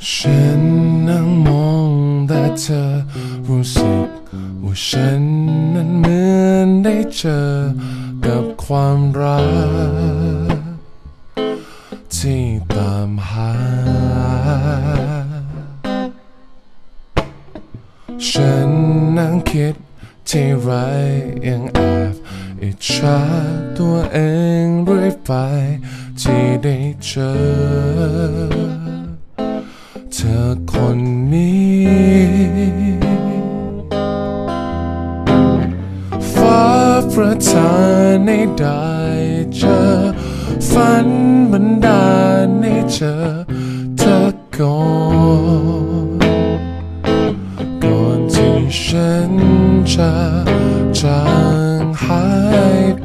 ฉันนั่งมองแต่เธอรู้สึกว่าฉันนั้นเหมือนได้เจอกับความรักที่ตามหาฉันนั่งคิดที่ไรยังแอบอิจฉาตัวเองเรื่อยไปที่ได้เจอเธอคนนี้ฟ้าประทานให้ได้เจอฝันบันดาลให้เจอเธอก่อนที่ฉันจะจางหายไป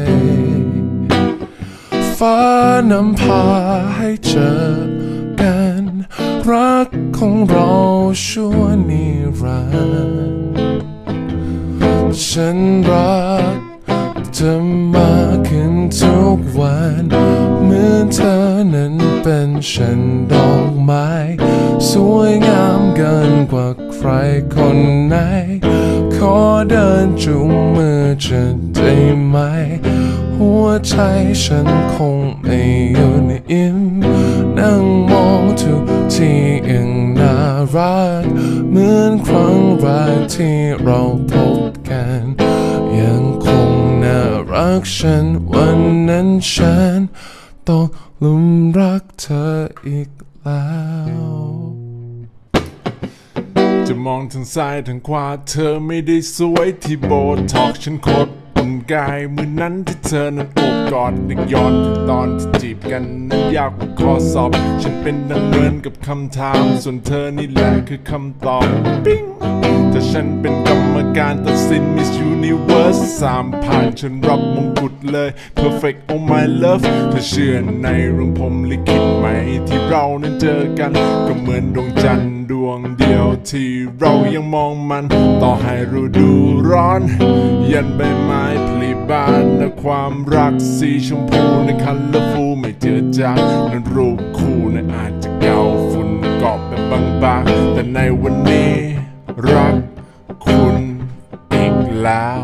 ฟ้านำพาให้เจอกันรักของเราชั่วนิรันดร์ฉันรักเธอมากขึ้นทุกวันเหมือนเธอนั้นเป็นฉันดอกไม้สวยงามเกินกว่าใครคนไหนขอเดินจูงมือจะได้ไหมหัวใจฉันคงไม่อยู่ในอิ่มนั่งมองทุกที่ยังน่ารักเหมือนครั้งแรกที่เราพบกันยังคงน่ารักฉันวันนั้นฉันต้องหลุมรักเธออีกแล้วจะมองทางซ้ายทางขวาเธอไม่ได้สวยที่โบท็อกฉันโคตรอุ่นกายมือนั้นที่เธอนั้นโอบกอดนึกย้อนถึงตอนที่จีบกันนั้นยากกว่าข้อสอบฉันเป็นดังเหมือนกับคำถามส่วนเธอนี่แหละคือคำตอบปิ๊งถ้าฉันเป็นกรรมการตัดสิน Miss Universe 3 ผ่านฉันรับมงกุฎเลย Perfect oh my love เธอเชื่อในเรื่องผมลิขิตไหมที่เรานั้นเจอกันก็เหมือนดวงจันทร์ดวงเดียวที่เรายังมองมันต่อให้ฤดูร้อนยันใบไม้ผลิบานและความรักสีชมพูในคันละฟูไม่เจือจางนั้นรูปคู่นั้นอาจจะเก่าฝุ่นเกาะแบบบางๆแต่ในวันนี้รักคุณอีกแล้ว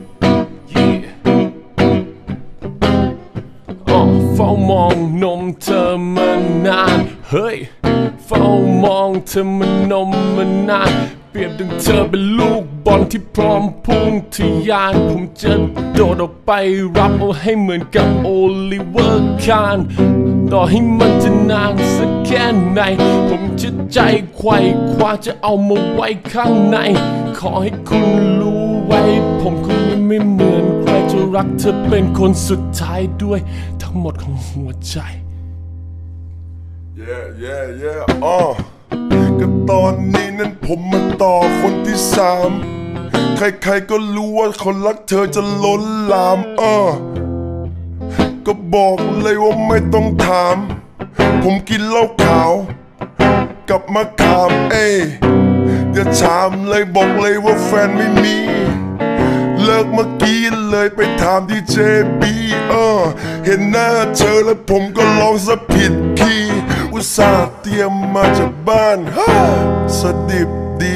เฝ้ามองนมเธอมานานเฮ้ยเฝ้ามองเธอมานมมานานเปรียบดังเธอเป็นลูกบอลที่พร้อมพุ่งทะยานผมจะโดดออกไปรับเอาให้เหมือนกับโอลิเวอร์คานต่อให้มันจะนานสักแค่ไหนผมจะใจไขว่คว้าจะเอามาไว้ข้างในขอให้คุณรู้ไว้ผมคงไม่เหมือนใครจะรักเธอเป็นคนสุดท้ายด้วยทั้งหมดของหัวใจก็ตอนนี้นั้นผมมาต่อคนที่3ใครๆก็รู้ว่าคนรักเธอจะล้นหลามก็บอกเลยว่าไม่ต้องถามผมกินเหล้าขาวกับมะขามอย่าถามเลยบอกเลยว่าแฟนไม่มีเลิกเมื่อกี้เลยไปถามที่เจบีเห็นหน้าเธอแล้วผมก็ร้องซะผิดคีย์อุตส่าห์เตรียมมาจากบ้านสดิบดี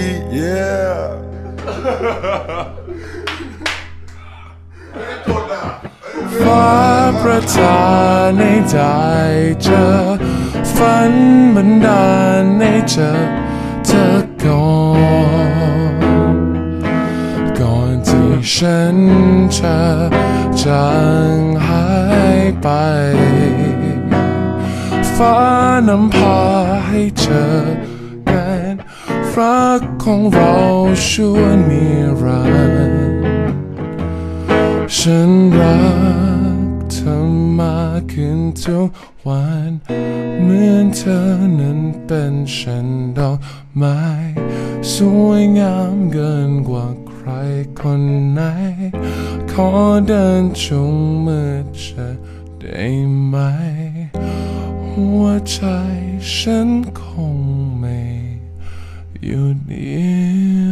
ฟ้าประทานให้ได้เจอฝันบันดาลให้เจอเธอก่อนที่ฉันจะจางหายไปฟ้านำพาให้เจอกันรักของเราชั่วนิรันดร์ฉันรักเธอมากขึ้นทุกวันเหมือนเธอนั้นเป็นฉันดอกไม้สวยงามเกินกว่าใครคนไหนขอเดินจูงมือเธอได้ไหมหัวใจฉันคงไม่หยุดยิ้ม